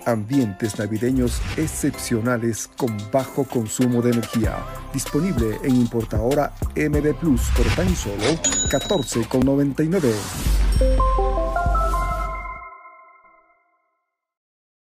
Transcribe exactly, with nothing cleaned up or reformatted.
Ambientes navideños excepcionales con bajo consumo de energía. Disponible en importadora M D Plus por tan solo catorce con noventa y nueve.